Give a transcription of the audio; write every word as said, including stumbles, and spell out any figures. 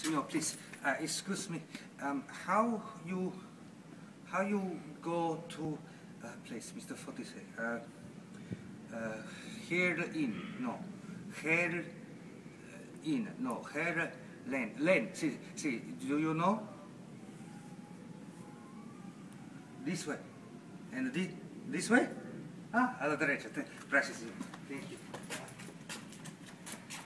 Signor, please, uh, excuse me. Um, how you how you go to uh, place, Mister Fortis? Uh, uh, Heerlen, no, Heerlen, no, Heerlen, Len. See, see. Do you know? This way, and this this way. Ah, alla derecha. Gracias. Thank you.